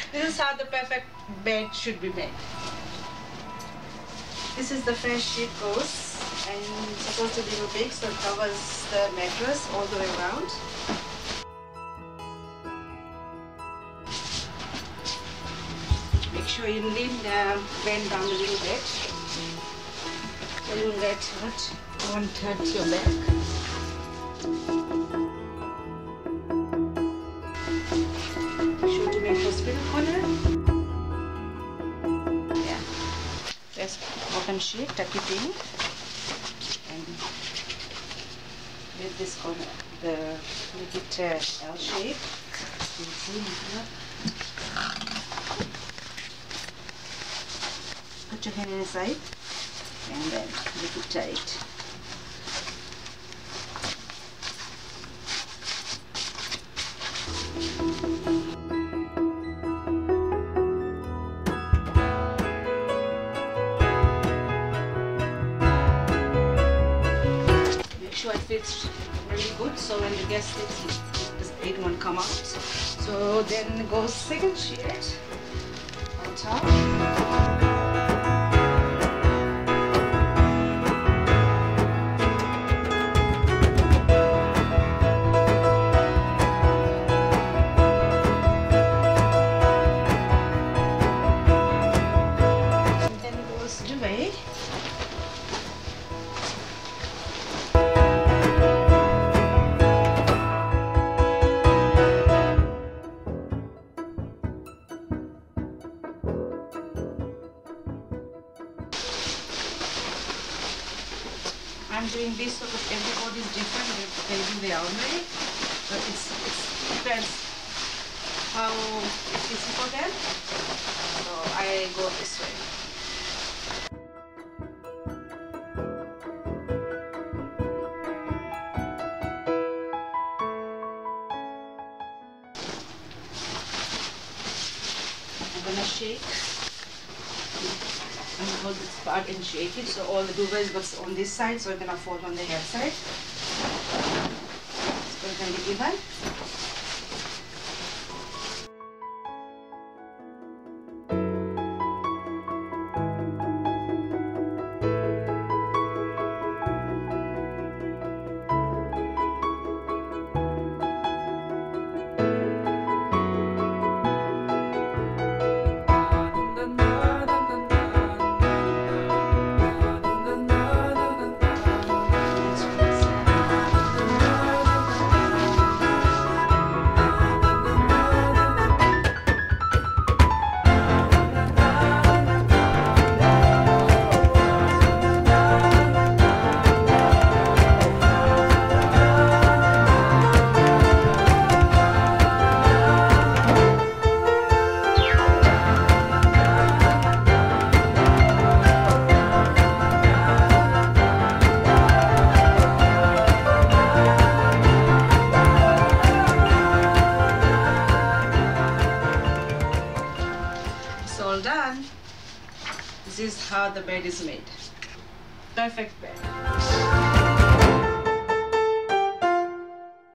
This is how the perfect bed should be made. This is the fresh sheet goes, and it's supposed to be big, so it covers the mattress all the way around. Make sure you bend down a little bit so you won't hurt your back. Make sure to make those middle corner. Yeah. Just bottom shape, tuck it in, and with this corner, make it L shape. Put your hand inside and then make it tight. Make sure it fits really good, so when the guest sits, it won't come out. So then goes second sheet on top. I'm doing this because everybody is different, they do their own way, but it depends how it's easy for them, so I go this way. I'm gonna shake. And hold this part and shake it, so all the duvet goes on this side, so it's gonna fall on the head side. It's gonna be even. Done. This is how the bed is made. Perfect bed.